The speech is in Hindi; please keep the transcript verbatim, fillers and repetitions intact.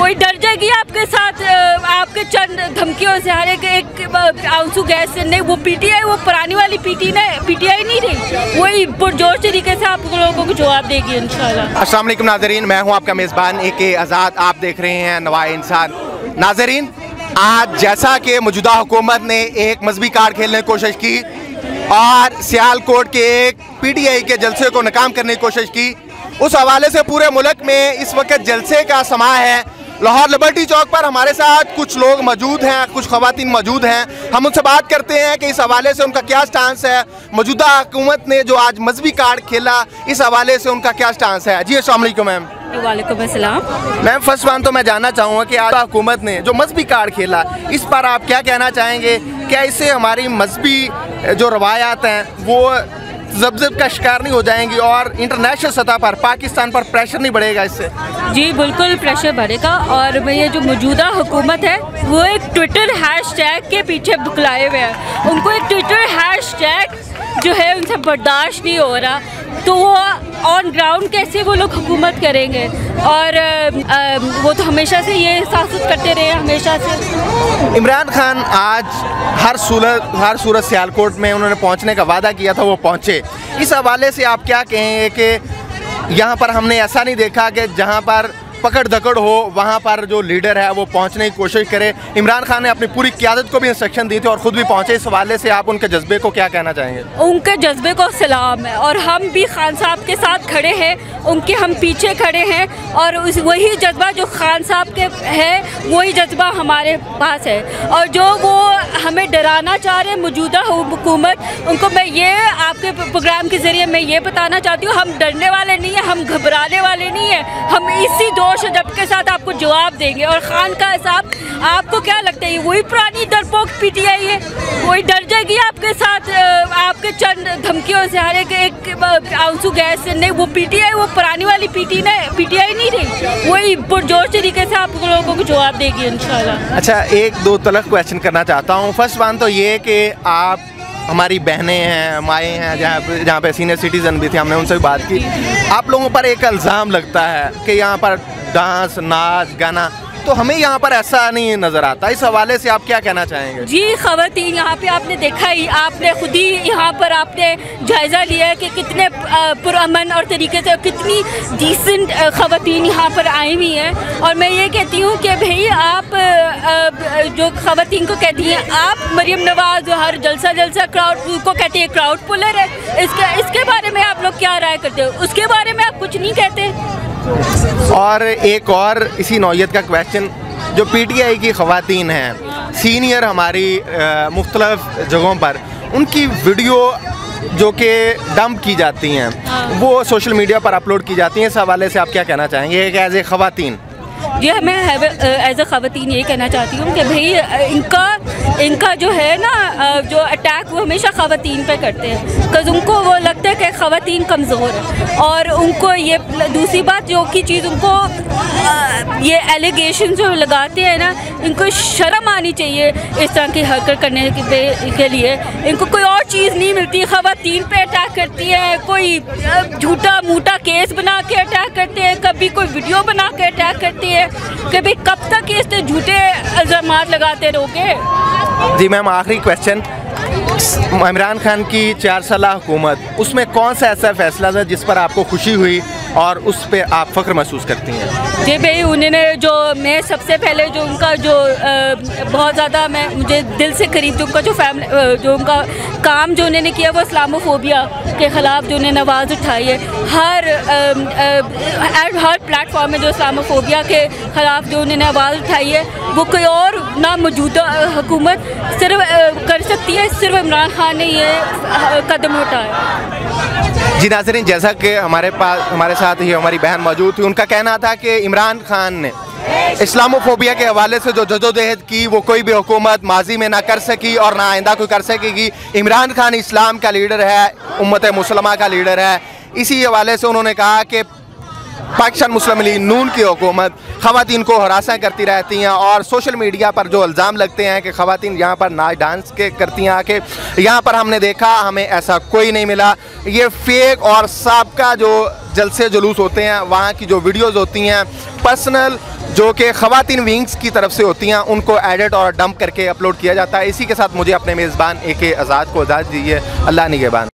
कोई डर जाएगी आपके साथ, आपके चंद धमकियों से, हर एक एक आंसू गैस से। नहीं, वो पीटीआई, वो पुरानी वाली पीटी ना पीटीआई नहीं रही, वही पुरजोर तरीके से आप लोगों को जवाब देगी इंशाल्लाह। अस्सलाम वालेकुम नाज़रीन, मैं हूं आपका मेज़बान ए के आज़ाद। आप देख रहे हैं नवाए इंसान। नाज़रीन, आज जैसा कि मौजूदा हुकूमत ने एक मजहबी कार्ड खेलने की कोशिश की और सियालकोट के एक पीटीआई के जलसे को नाकाम करने की कोशिश की, उस हवाले से पूरे मुल्क में इस वक्त जलसे का समा है। लाहौर लिबर्टी चौक पर हमारे साथ कुछ लोग मौजूद हैं, कुछ ख़वातीन मौजूद हैं। हम उनसे बात करते हैं कि इस हवाले से उनका क्या स्टांस है। मौजूदा हुकूमत ने जो आज मजहबी कार्ड खेला, इस हवाले से उनका क्या स्टांस है। जी अस्सलाम वालेकुम मैम। वालेकुम अस्सलाम मैम, फर्स्ट वन तो मैं जानना चाहूँगा कि आज हुकूमत ने जो मजहबी कार्ड खेला, इस पर आप क्या कहना चाहेंगे? क्या इससे हमारी मजहबी जो रवायात हैं वो ज़ब्ज़ब का शिकार नहीं हो जाएंगी और इंटरनेशनल सतह पर पाकिस्तान पर प्रेशर नहीं बढ़ेगा इससे? जी बिल्कुल प्रेशर बढ़ेगा। और ये जो मौजूदा हुकूमत है वो एक ट्विटर हैशटैग के पीछे बुकलाए हुए हैं। उनको एक ट्विटर हैशटैग जो है उनसे बर्दाश्त नहीं हो रहा, तो वो ऑन ग्राउंड कैसे वो लोग हुकूमत करेंगे? और आ, आ, वो तो हमेशा से ये एहसास करते रहे, हमेशा से। इमरान खान आज हर सूरत हर सूरत सियालकोट में उन्होंने पहुंचने का वादा किया था, वो पहुंचे। इस हवाले से आप क्या कहेंगे कि यहाँ पर हमने ऐसा नहीं देखा कि जहाँ पर पकड़ धकड़ हो वहाँ पर जो लीडर है वो पहुँचने की कोशिश करे। इमरान खान ने अपनी पूरी क़यादत को भी इंस्ट्रक्शन दी थी और ख़ुद भी पहुँचे। इस हवाले से आप उनके जज्बे को क्या कहना चाहेंगे? उनके जज्बे को सलाम है और हम भी खान साहब के साथ खड़े हैं, उनके हम पीछे खड़े हैं। और उस वही जज्बा जो खान साहब के है वही जज्बा हमारे पास है। और जो वो हमें डराना चाह रहे हैं मौजूदा हुकूमत, उनको मैं ये आपके प्रोग्राम के ज़रिए मैं ये बताना चाहती हूँ, हम डरने वाले नहीं हैं, हम घबराने वाले नहीं हैं। हम इसी दो शजब के साथ आपको जवाब देंगे। और खान का साहब, आपको क्या लगता है वही पुरानी डरपोक पीटीआई है? कोई डर जाएगी आपके साथ, आपके चंद धमकियों से, हर एक एक आंसू गैस से। नहीं, वो पीटीआई, वो पुरानी वाली पीटी ना पीटीआई नहीं रही, वही पुरजोर तरीके से आप लोगों को जवाब देगी इंशाल्लाह। अच्छा, एक दो तलख क्वेश्चन करना चाहता हूँ। फर्स्ट वन तो ये कि आप हमारी बहनें हैं, माएँ हैं, जहाँ पे जहाँ पे सीनियर सिटीज़न भी थे, हमने उनसे भी बात की। आप लोगों पर एक इल्ज़ाम लगता है कि यहाँ पर डांस, नाच, गाना, तो हमें यहाँ पर ऐसा नहीं नज़र आता। इस हवाले से आप क्या कहना चाहेंगे? जी, ख़वातीन यहाँ पे आपने देखा ही, आपने खुद ही यहाँ पर आपने जायज़ा लिया है कि कितने पुरअमन और तरीके से कितनी डिसेंट ख़वातीन यहाँ पर आई हुई हैं। और मैं ये कहती हूँ कि भाई आप जो ख़वातीन को कहती हैं, आप मरियम नवाज़ जो हर जलसा जलसा क्राउड को कहती है क्राउड पुलर है, इसके इसके बारे में आप लोग क्या राय करते हो? उसके बारे में आप कुछ नहीं कहते। और एक और इसी नौयत का क्वेश्चन, जो पीटीआई की ख़वातीन हैं सीनियर हमारी मुख्तलिफ जगहों पर, उनकी वीडियो जो कि डंप की जाती हैं वो सोशल मीडिया पर अपलोड की जाती हैं, इस हवाले से आप क्या कहना चाहेंगे एक एज ए ख़वातीन? जी, मैं एज अ ख़वातीन ये कहना चाहती हूँ कि भाई इनका इनका जो है ना जो अटैक वो हमेशा ख़वातीन पे करते हैं, बिकॉज़ उनको वो लगता है कि ख़वातीन कमज़ोर है। और उनको ये दूसरी बात जो की चीज़, उनको ये एलिगेशन जो लगाते हैं ना, इनको शर्म आनी चाहिए इस तरह की हरकत करने के लिए। इनको कोई और चीज़ नहीं मिलती, ख़वातीन पे अटैक करती है, कोई झूठा मूठा केस बना के अटैक करते हैं, कभी कोई वीडियो बना के अटैक करती है, कभी कब तक इस झूठे इल्ज़ामात लगाते रहोगे? जी मैम, आखिरी क्वेश्चन, इमरान खान की चार साल हुकूमत, उसमें कौन सा ऐसा फैसला था जिस पर आपको खुशी हुई और उस पे आप फ़ख्र महसूस करती हैं? जी भाई, उन्होंने जो मैं सबसे पहले जो उनका जो आ, बहुत ज़्यादा मैं मुझे दिल से करीब, जो उनका जो फैमिली जो उनका काम जो उन्होंने किया वो इस्लामोफोबिया के ख़िलाफ़ जो उन्होंने आवाज़ उठाई है, हर आ, आ, हर प्लेटफॉर्म में जो इस्लामोफोबिया के ख़िलाफ़ जो उन्होंने आवाज़ उठाई है, वो कोई और ना मौजूदा हुकूमत सिर्फ कर सकती है, सिर्फ इमरान खान ने ये कदम उठाया। जी नाज़रीन, जैसा कि हमारे पास हमारे साथ ही हमारी बहन मौजूद थी, उनका कहना था कि इमरान खान ने इस्लामोफोबिया के हवाले से जो जदोजहद की वो कोई भी हुकूमत माजी में ना कर सकी और ना आइंदा कोई कर सकेगी। इमरान खान इस्लाम का लीडर है, उम्मत मुसलमा का लीडर है। इसी हवाले से उन्होंने कहा कि पाकिस्तान मुस्लिम लीग नून की हुकूमत ख़वातीन को हरासा करती रहती हैं और सोशल मीडिया पर जो इल्ज़ाम लगते हैं कि ख़वातीन यहाँ पर नाच डांस के करती हैं आके, यहाँ पर हमने देखा हमें ऐसा कोई नहीं मिला। ये फेक और सबका जो जलसे जुलूस होते हैं, वहाँ की जो वीडियोज़ होती हैं, पर्सनल जो कि ख़वातीन विंग्स की तरफ से होती हैं, उनको एडिट और डंप करके अपलोड किया जाता है। इसी के साथ मुझे अपने मेज़बान ए के आज़ाद को इजाज़त दीजिए। अल्लाह निगहबान।